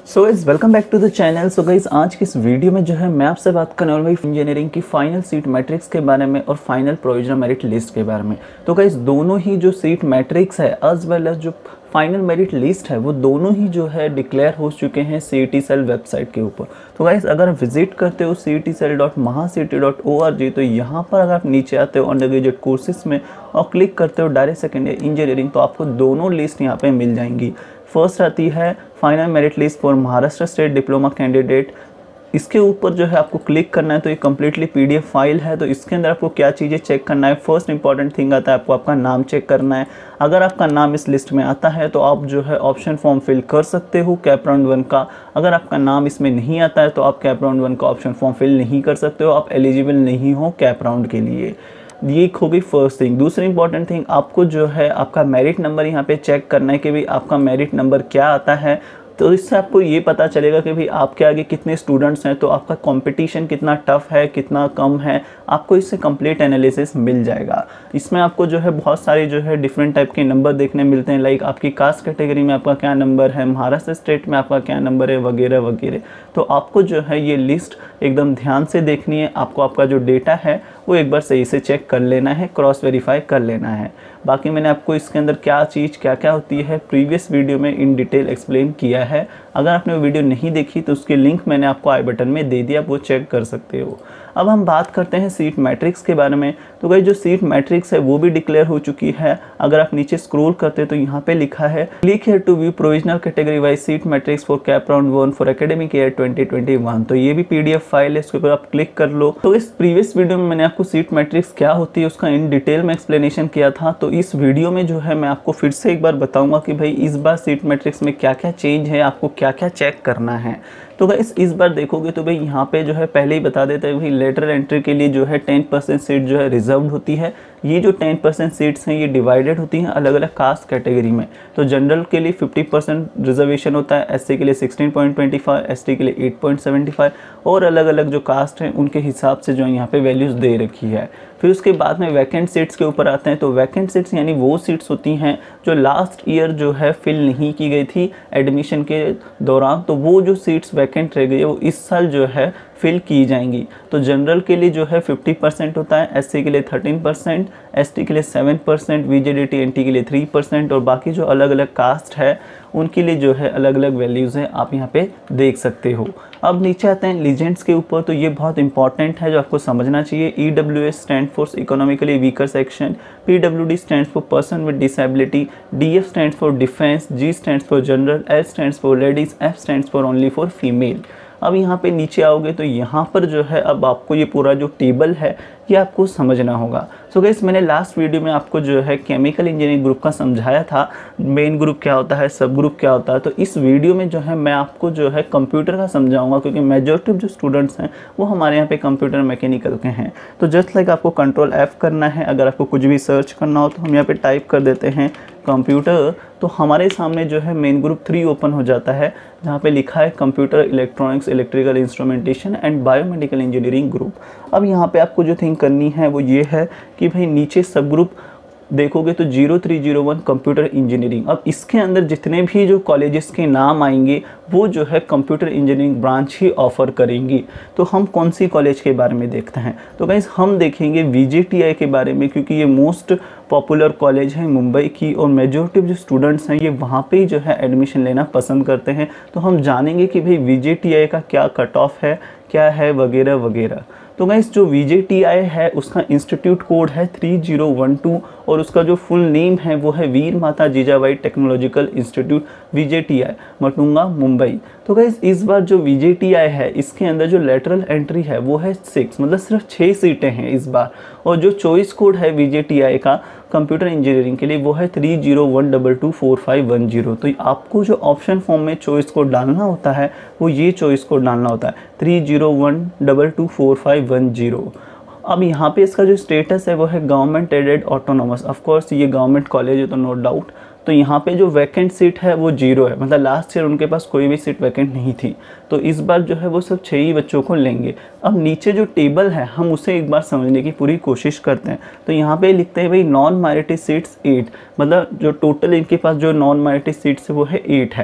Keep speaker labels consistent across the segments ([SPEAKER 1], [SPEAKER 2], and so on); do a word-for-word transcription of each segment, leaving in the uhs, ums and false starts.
[SPEAKER 1] So guys welcome back to the channel. So guys आज की इस वीडियो में जो है मैं आपसे बात करने वाला हूँ इंजीनियरिंग की फाइनल सीट मैट्रिक्स के बारे में और फाइनल प्रोविजनल मेरिट लिस्ट के बारे में। तो गाइस दोनों ही जो सीट मैट्रिक्स है एज वेल एज जो फाइनल मेरिट लिस्ट है वो दोनों ही जो है डिक्लेयर हो चुके हैं C E T cell website के ऊपर। तो गाइस अगर आप विजिट करते हो C E T cell dot Mahacet dot O R G तो यहाँ पर अगर आप नीचे आते हो अंडर ग्रेजुएट कोर्सेज में और क्लिक करते हो डायरेक्ट सेकेंड ईयर इंजीनियरिंग तो आपको दोनों लिस्ट यहाँ पे मिल जाएंगी। फर्स्ट आती है final merit list for Maharashtra state diploma candidate. इसके ऊपर जो है आपको क्लिक करना है तो ये कम्प्लीटली पीडीएफ फाइल है। तो इसके अंदर आपको क्या चीज़ें चेक करना है, फर्स्ट इंपॉर्टेंट थिंग आता है आपको आपका नाम चेक करना है। अगर आपका नाम इस लिस्ट में आता है तो आप जो है ऑप्शन फॉर्म फिल कर सकते हो कैप राउंड वन का। अगर आपका नाम इसमें नहीं आता है तो आप कैप राउंड वन का ऑप्शन फॉर्म फिल नहीं कर सकते हो, आप एलिजिबल नहीं हो कैप राउंड के लिए। ये एक हो गई फर्स्ट थिंग। दूसरी इंपॉर्टेंट थिंग आपको जो है आपका मेरिट नंबर यहाँ पे चेक करना है कि भाई आपका मेरिट नंबर क्या आता है। तो इससे आपको ये पता चलेगा कि भाई आपके आगे कितने स्टूडेंट्स हैं, तो आपका कंपटीशन कितना टफ है कितना कम है, आपको इससे कंप्लीट एनालिसिस मिल जाएगा। इसमें आपको जो है बहुत सारे जो है डिफरेंट टाइप के नंबर देखने मिलते हैं, लाइक आपकी कास्ट कैटेगरी में आपका क्या नंबर है, महाराष्ट्र स्टेट में आपका क्या नंबर है वगैरह वगैरह। तो आपको जो है ये लिस्ट एकदम ध्यान से देखनी है, आपको आपका जो डेटा है वो एक बार सही से चेक कर लेना है, क्रॉस वेरीफाई कर लेना है। बाकी मैंने आपको इसके अंदर क्या चीज़ क्या क्या होती है प्रीवियस वीडियो में इन डिटेल एक्सप्लेन किया है। अगर आपने वो वीडियो नहीं देखी तो उसकी लिंक मैंने आपको आई बटन में दे दिया, आप वो चेक कर सकते हो। अब हम बात करते हैं सीट मैट्रिक्स के बारे में। तो गाइस जो सीट मैट्रिक्स है वो भी डिक्लेयर हो चुकी है। अगर आप नीचे स्क्रॉल करते हैं तो यहाँ पे लिखा है click here to view provisional category wise seat matrix for CAP round one for academic year twenty twenty one. तो ये भी पीडीएफ फाइल है, इसके ऊपर आप क्लिक कर लो। तो इस प्रीवियस वीडियो में मैंने आपको सीट मैट्रिक्स क्या होती है उसका इन डिटेल में एक्सप्लेनेशन किया था। तो इस वीडियो में जो है मैं आपको फिर से एक बार बताऊंगा कि भाई इस बार सीट मैट्रिक्स में क्या क्या चेंज है, आपको क्या क्या चेक करना है। तो गाइस इस बार देखोगे तो भाई यहाँ पे जो है पहले ही बता देते हैं भाई लेटरल एंट्री के लिए जो है टेन परसेंट सीट जो है रिजर्व्ड होती है। ये जो टेन परसेंट सीट्स हैं ये डिवाइडेड होती हैं अलग अलग कास्ट कैटेगरी में। तो जनरल के लिए फिफ्टी परसेंट रिजर्वेशन होता है, एससी के लिए sixteen point twenty five, ST के लिए एट पॉइंट सेवेंटी फाइव और अलग अलग जो कास्ट हैं उनके हिसाब से जो यहाँ पे वैल्यूज़ दे रखी है। फिर उसके बाद में वैकेंट सीट्स के ऊपर आते हैं। तो वैकेंट सीट्स यानी वो सीट्स होती हैं जो लास्ट ईयर जो है फिल नहीं की गई थी एडमिशन के दौरान, तो वो जो सीट्स वैकेंट रह गई है वो इस साल जो है फिल की जाएंगी। तो जनरल के लिए जो है फिफ्टी परसेंट होता है, एससी के लिए थर्टीन परसेंट, एसटी के लिए सेवन परसेंट, वीजेडीटी एनटी के लिए थ्री परसेंट और बाकी जो अलग अलग कास्ट है उनके लिए जो है अलग अलग वैल्यूज़ हैं, आप यहाँ पे देख सकते हो। अब नीचे आते हैं लीजेंड्स के ऊपर। तो ये बहुत इंपॉर्टेंट है जो आपको समझना चाहिए। E W S stand for economically weaker section, P W D stand for person with disability, D F stand for defence, G stand for general, L stand for ladies, F stand for only for female. अब यहाँ पे नीचे आओगे तो यहाँ पर जो है अब आपको ये पूरा जो टेबल है ये आपको समझना होगा। सो गाइस मैंने लास्ट वीडियो में आपको जो है केमिकल इंजीनियरिंग ग्रुप का समझाया था, मेन ग्रुप क्या होता है, सब ग्रुप क्या होता है। तो इस वीडियो में जो है मैं आपको जो है कंप्यूटर का समझाऊंगा, क्योंकि मेजॉरिटी जो स्टूडेंट्स हैं वो हमारे यहाँ पे कंप्यूटर मैकेनिकल के हैं। तो जस्ट लाइक आपको कंट्रोल एफ करना है, अगर आपको कुछ भी सर्च करना हो तो हम यहाँ पे टाइप कर देते हैं कंप्यूटर, तो हमारे सामने जो है मेन ग्रुप थ्री ओपन हो जाता है जहाँ पे लिखा है computer electronics electrical instrumentation and biomedical engineering group. अब यहाँ पे आपको जो थिंग करनी है वो ये है कि भाई नीचे सब ग्रुप देखोगे तो zero three zero one computer engineering. अब इसके अंदर जितने भी जो कॉलेजेस के नाम आएंगे वो जो है कंप्यूटर इंजीनियरिंग ब्रांच ही ऑफर करेंगी। तो हम कौन सी कॉलेज के बारे में देखते हैं, तो गाइस हम देखेंगे वी जे टी आई के बारे में, क्योंकि ये मोस्ट पॉपुलर कॉलेज है मुंबई की और मेजॉरिटी जो स्टूडेंट्स हैं ये वहाँ पे ही जो है एडमिशन लेना पसंद करते हैं। तो हम जानेंगे कि भाई वी जे टी आई का क्या कट ऑफ है, क्या है वगैरह वगैरह। तो गाइस जो वी जे टी आई है उसका इंस्टीट्यूट कोड है थ्री जीरो वन टू और उसका जो फुल नेम है वो है Veer Mata Jijabai technological institute V J T I Matunga Mumbai. तो गाइस इस बार जो वी जे टी आई है इसके अंदर जो लेटरल एंट्री है वो है सिक्स, मतलब सिर्फ छः सीटें हैं इस बार। और जो चॉइस कोड है वी जे टी आई का कंप्यूटर इंजीनियरिंग के लिए वो है three zero one double two four five one zero. तो आपको जो ऑप्शन फॉर्म में चॉइस कोड डालना होता है वो ये चॉइस कोड डालना होता है three zero one double two four five one zero. अब यहाँ पे इसका जो स्टेटस है वो है government aided autonomous. Of course ये गवर्नमेंट कॉलेज है तो नो डाउट। तो यहाँ पे जो वैकेंट सीट है वो जीरो है, मतलब लास्ट ईयर उनके पास कोई भी सीट वैकेंट नहीं थी। तो इस बार जो है वो सब छः ही बच्चों को लेंगे। अब नीचे जो टेबल है हम उसे एक बार समझने की पूरी कोशिश करते हैं। तो यहाँ पे लिखते हैं भाई नॉन माइनॉरिटी सीट्स एट, मतलब जो टोटल इनके पास जो नॉन माइनॉरिटी सीट्स है वो है एट है। तो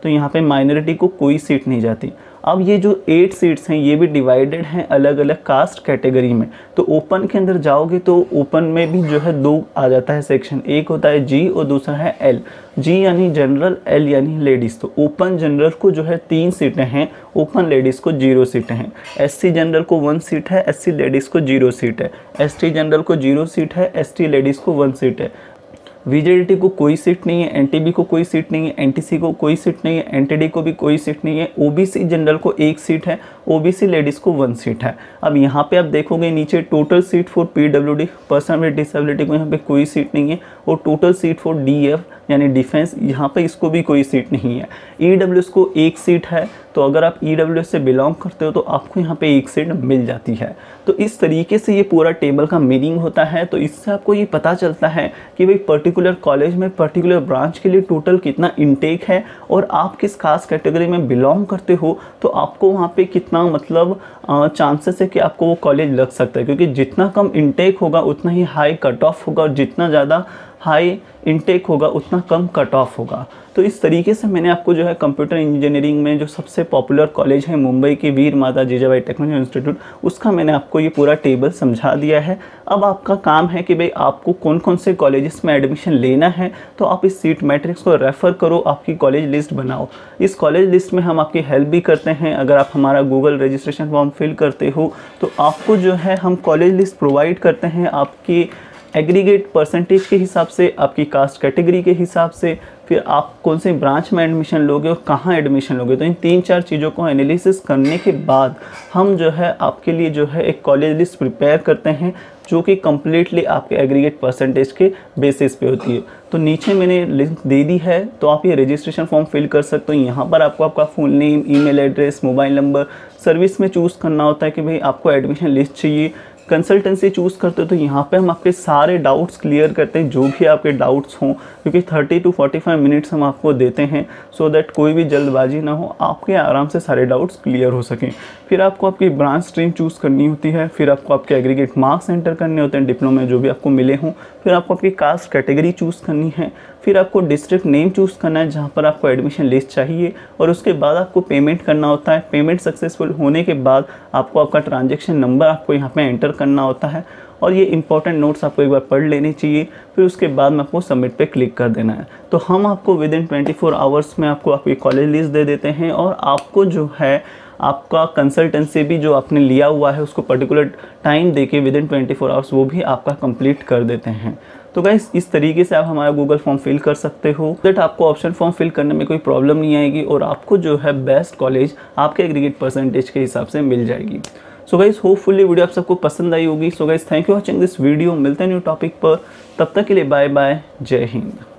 [SPEAKER 1] तो यहाँ पे माइनॉरिटी को कोई सीट नहीं जाती। अब ये जो एट सीट्स हैं ये भी डिवाइडेड हैं अलग अलग कास्ट कैटेगरी में। तो ओपन के अंदर जाओगे तो ओपन में भी जो है दो आ जाता है सेक्शन, एक होता है जी और दूसरा है एल। जी यानी जनरल, एल यानी लेडीज़। तो ओपन जनरल को जो है तीन सीटें हैं, ओपन लेडीज़ को जीरो सीटें हैं। एससी जनरल को वन सीट है, एससी लेडीज़ को जीरो सीट है। एसटी जनरल को जीरो सीट है, एसटी लेडीज़ को वन सीट है। वीजेडीटी को कोई सीट नहीं है, एनटीबी को कोई सीट नहीं है, एनटीसी को कोई सीट नहीं है, एनटीडी को भी कोई सीट नहीं है। ओबीसी जनरल को एक सीट है, ओबीसी लेडीज़ को वन सीट है। अब यहाँ पे आप देखोगे नीचे total seat for PWD person with disability को यहाँ पे कोई सीट नहीं है, और टोटल सीट फॉर डीएफ यानी डिफेंस यहाँ पे इसको भी कोई सीट नहीं है। ईडब्ल्यूएस को एक सीट है, तो अगर आप ईडब्ल्यूएस से बिलोंग करते हो तो आपको यहाँ पे एक सीट मिल जाती है। तो इस तरीके से ये पूरा टेबल का मीनिंग होता है। तो इससे आपको ये पता चलता है कि भाई पर्टिकुलर कॉलेज में पर्टिकुलर ब्रांच के लिए टोटल कितना इनटेक है, और आप किस खास कैटेगरी में बिलोंग करते हो तो आपको वहाँ पे कितना मतलब चांसेस है कि आपको वो कॉलेज लग सकता है। क्योंकि जितना कम इनटेक होगा उतना ही हाई कट ऑफ होगा, और जितना ज़्यादा हाई इनटेक होगा उतना कम कट ऑफ होगा। तो इस तरीके से मैंने आपको जो है कंप्यूटर इंजीनियरिंग में जो सबसे पॉपुलर कॉलेज है मुंबई की वीर माता जीजाबाई टेक्नोलॉजी इंस्टीट्यूट, उसका मैंने आपको ये पूरा टेबल समझा दिया है। अब आपका काम है कि भाई आपको कौन कौन से कॉलेजेस में एडमिशन लेना है, तो आप इस सीट मैट्रिक्स को रेफ़र करो, आपकी कॉलेज लिस्ट बनाओ। इस कॉलेज लिस्ट में हम आपकी हेल्प भी करते हैं। अगर आप हमारा गूगल रजिस्ट्रेशन फॉर्म फिल करते हो तो आपको जो है हम कॉलेज लिस्ट प्रोवाइड करते हैं आपकी एग्रीगेट परसेंटेज के हिसाब से, आपकी कास्ट कैटेगरी के हिसाब से, फिर आप कौन से ब्रांच में एडमिशन लोगे और कहाँ एडमिशन लोगे। तो इन तीन चार चीज़ों को एनालिसिस करने के बाद हम जो है आपके लिए जो है एक कॉलेज लिस्ट प्रिपेयर करते हैं, जो कि कम्प्लीटली आपके एग्रीगेट परसेंटेज के बेसिस पे होती है। तो नीचे मैंने लिंक दे दी है, तो आप ये रजिस्ट्रेशन फॉर्म फिल कर सकते हो। यहाँ पर आपको आपका full name, email address, mobile number, service में चूज़ करना होता है कि भाई आपको एडमिशन लिस्ट चाहिए। कंसल्टेंसी चूज़ करते हो तो यहाँ पे हम आपके सारे डाउट्स क्लियर करते हैं, जो भी आपके डाउट्स हों, क्योंकि thirty to forty five minutes हम आपको देते हैं, सो दैट कोई भी जल्दबाजी ना हो, आपके आराम से सारे डाउट्स क्लियर हो सकें। फिर आपको आपकी ब्रांच स्ट्रीम चूज़ करनी होती है, फिर आपको आपके एग्रीगेट मार्क्स एंटर करने होते हैं डिप्लोमा में जो भी आपको मिले हों, फिर आपको आपकी कास्ट कैटेगरी चूज़ करनी है, फिर आपको डिस्ट्रिक्ट नेम चूज़ करना है जहाँ पर आपको एडमिशन लिस्ट चाहिए, और उसके बाद आपको पेमेंट करना होता है। पेमेंट सक्सेसफुल होने के बाद आपको आपका ट्रांजैक्शन नंबर आपको यहाँ पे एंटर करना होता है, और ये इंपॉर्टेंट नोट्स आपको एक बार पढ़ लेने चाहिए। फिर उसके बाद में आपको सबमिट पे क्लिक कर देना है। तो हम आपको within twenty four hours में आपको आपकी कॉलेज लिस्ट दे देते हैं, और आपको जो है आपका कंसल्टेंसी भी जो आपने लिया हुआ है उसको पर्टिकुलर टाइम देके within twenty four hours वो भी आपका कंप्लीट कर देते हैं। तो गाइस इस तरीके से आप हमारा गूगल फॉर्म फिल कर सकते हो, दैट आपको ऑप्शन फॉर्म फिल करने में कोई प्रॉब्लम नहीं आएगी, और आपको जो है बेस्ट कॉलेज आपके एग्रीगेट परसेंटेज के हिसाब से मिल जाएगी। सो गाइस होपफुली वीडियो आप सबको पसंद आई होगी। So guys thank you watching this video. मिलते हैं न्यू टॉपिक पर, तब तक के लिए बाय बाय, जय हिंद।